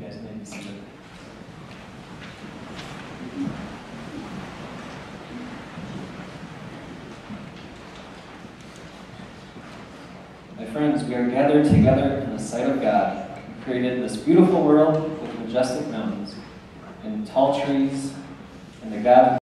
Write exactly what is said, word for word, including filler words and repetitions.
guys may be seated. My friends, we are gathered together in the sight of God, who created this beautiful world with majestic mountains and tall trees, and the God